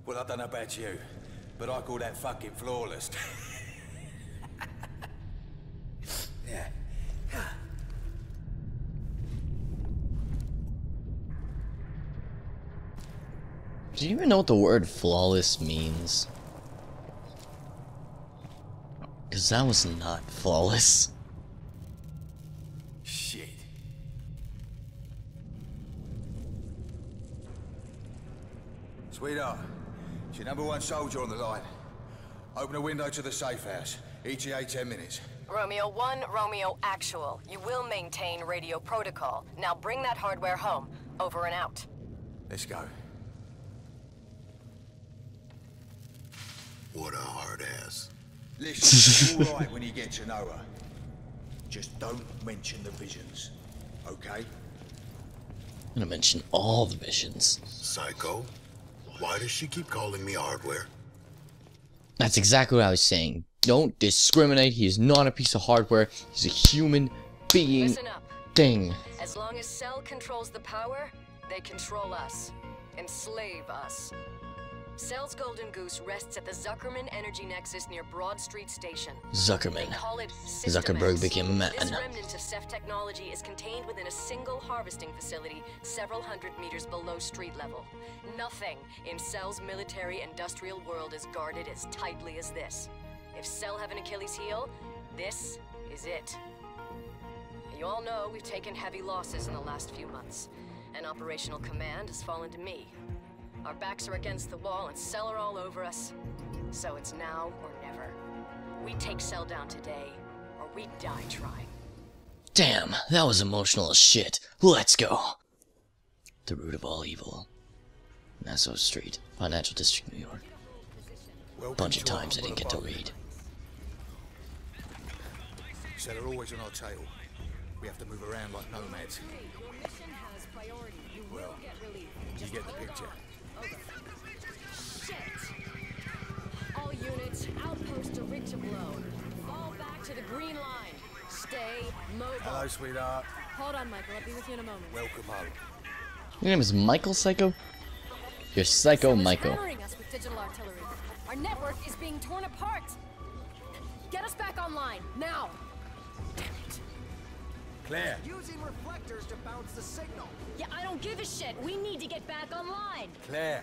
Well, I don't know about you, but I call that fucking flawless. Yeah. Do you even know what the word flawless means? Because that was not flawless. Shit. Sweetheart, it's your #1 soldier on the line. Open a window to the safe house. ETA 10 minutes. Romeo 1, Romeo Actual. You will maintain radio protocol. Now bring that hardware home. Over and out. Let's go. What a hard ass. Listen, all right when you get to know her. Just don't mention the visions, okay? I'm gonna mention all the visions. Psycho? Why does she keep calling me hardware? That's exactly what I was saying. Don't discriminate. He is not a piece of hardware. He's a human being Listen up. thing. As long as Cell controls the power, they control us. Enslave us. Cell's Golden Goose rests at the Zuckerman Energy Nexus near Broad Street Station. Zuckerman. They call it System Zuckerberg X. became a man. This remnant of Ceph technology is contained within a single harvesting facility several hundred meters below street level. Nothing in Cell's military-industrial world is guarded as tightly as this. If Cell have an Achilles heel, this is it. You all know we've taken heavy losses in the last few months, and operational command has fallen to me. Our backs are against the wall and Cell are all over us. So it's now or never. We take Cell down today, or we die trying. Damn, that was emotional as shit. Let's go. The root of all evil. Nassau Street, Financial District, New York. Bunch of times I didn't get to read. So they're always on our tail. We have to move around like nomads. Well, you get the picture. Shit! All units, outpost to rig to blow. Fall back to the green line. Stay mobile. Hello, sweetheart. Hold on, Michael. I'll be with you in a moment. Welcome home. Your name is Michael Psycho? You're Psycho Michael. Hammering us with digital artillery. Our network is being torn apart. Get us back online now. Damn it. Claire. Using reflectors to bounce the signal. Yeah, I don't give a shit. We need to get back online. Claire.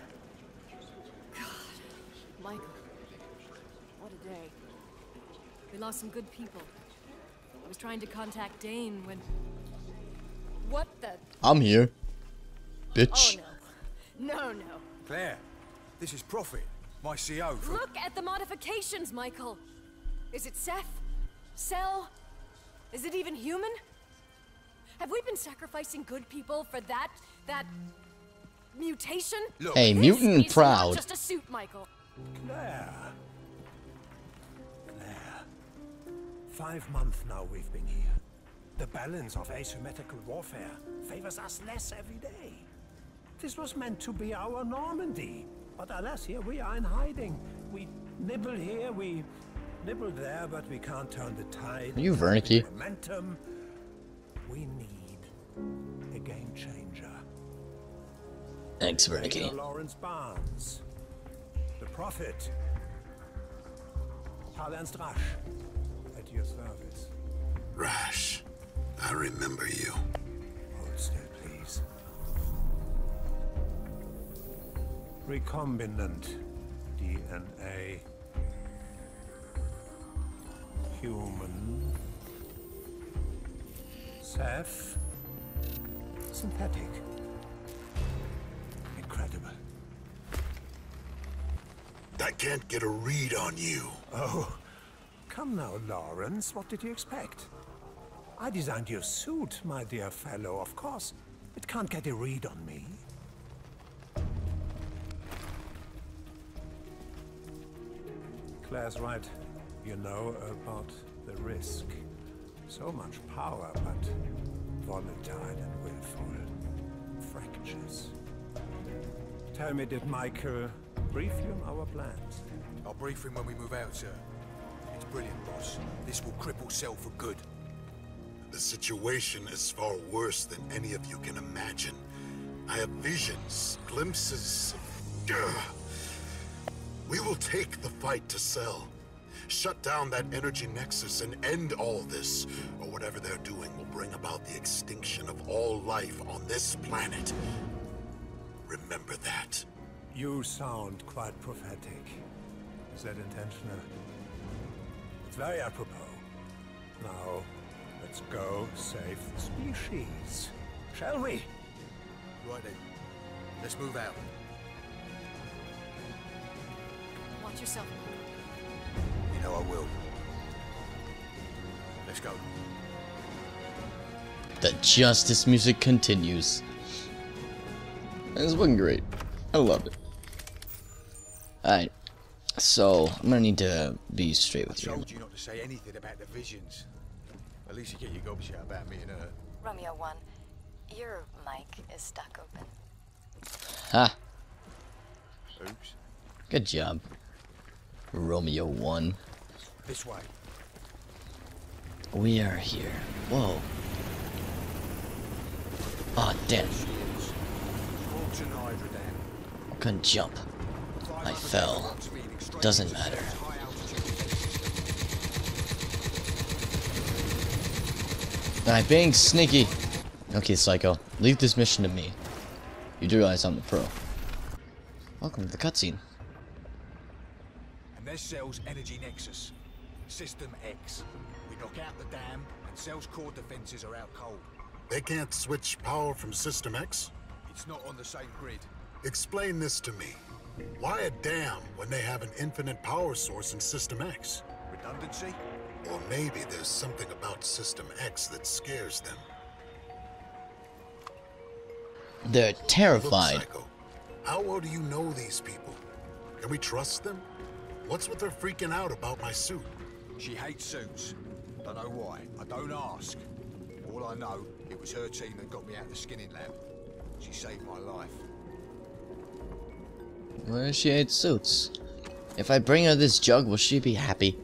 Michael, what a day. We lost some good people. I was trying to contact Dane when... What the... I'm here. Oh, Bitch. no. No, no. Claire. This is Prophet, my CO. For... Look at the modifications, Michael. Is it Ceph? Cell? Is it even human? Have we been sacrificing good people for that mutation? Look. Hey, This mutant is proud. not just a suit, Michael. Claire. Claire. 5 months now we've been here. The balance of asymmetrical warfare favors us less every day. This was meant to be our Normandy. But alas, here we are in hiding. We nibble here, we nibble there, but we can't turn the tide. Are you Wernicke? Momentum. We need a game changer. Thanks, Major Wernicke. Lawrence Barnes. The Prophet. Karl Ernst Rasch. At your service. Rash. I remember you. Hold still, please. Recombinant DNA. Human. Ceph. Synthetic. Incredible. I can't get a read on you. Oh, come now, Lawrence. What did you expect? I designed your suit, my dear fellow. Of course, it can't get a read on me. Claire's right. You know about the risk. So much power, but volatile and willful. Fractures. Tell me, did Michael brief you on our plans? I'll brief him when we move out, sir. It's brilliant, boss. This will cripple Cell for good. The situation is far worse than any of you can imagine. I have visions, glimpses of We will take the fight to Cell. Shut down that energy nexus and end all this, or whatever they're doing will bring about the extinction of all life on this planet. Remember that. You sound quite prophetic. Is that intentional? It's very apropos. Now, let's go save the species. Shall we? Right then. Let's move out. Watch yourself. You know I will. Let's go. The Justice music continues. It's looking great. I loved it. Alright. So, I'm gonna need to be straight with I you. told you not to say anything about the visions. At least you get your gobs out about me and her. Romeo 1, your mic is stuck open. Ha! Oops. Good job. Romeo 1. This way. We are here. Whoa. Aw, damn. Fortune Hydra Dam. Couldn't jump. I fell. Doesn't matter. I'm being sneaky. Okay, Psycho. Leave this mission to me. You do realize I'm the pro. Welcome to the cutscene. And there's Cell's energy nexus. System X. We knock out the dam, and Cell's core defenses are out cold. They can't switch power from System X? It's not on the same grid. Explain this to me. Why a dam when they have an infinite power source in System X? Redundancy? Or maybe there's something about System X that scares them. They're terrified. Look, Psycho, how well do you know these people? Can we trust them? What's with her freaking out about my suit? She hates suits. Don't know why. I don't ask. All I know, it was her team that got me out of the skinning lab. She saved my life. Where she hates suits. If I bring her this jug, will she be happy?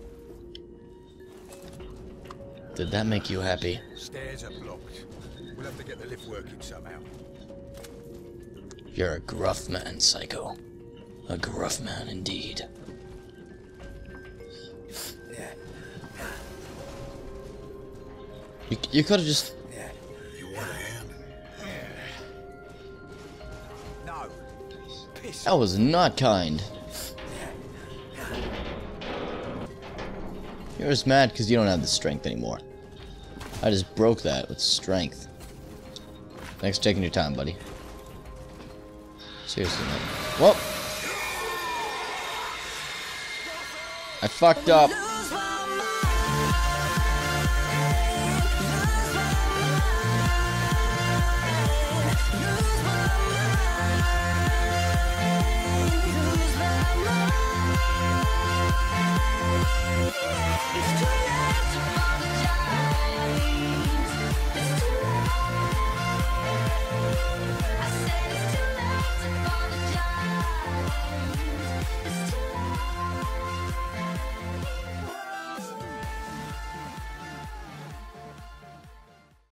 Did that make you happy? Stairs are blocked. We'll have to get the lift working somehow. You're a gruff man, Psycho. A gruff man indeed. You could have just... You want a hand? No. Piss. That was not kind. You're just mad because you don't have the strength anymore. I just broke that with strength. Thanks for taking your time, buddy. Seriously, man. Whoa! I fucked up.